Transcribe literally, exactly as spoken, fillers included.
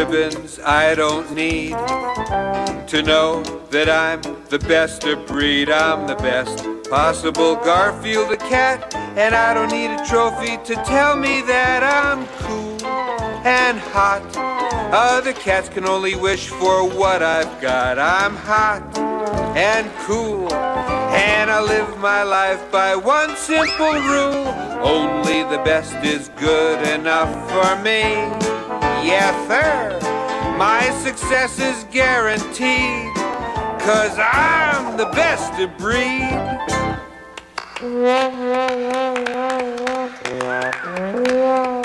ribbons I don't need to know that I'm the best of breed. I'm the best possible Garfield the cat, and I don't need a trophy to tell me that I'm cool and hot. Other cats can only wish for what I've got. I'm hot and cool, and I live my life by one simple rule: only the best is good enough for me. Yes, sir, my success is guaranteed, 'cause I'm the best of breed.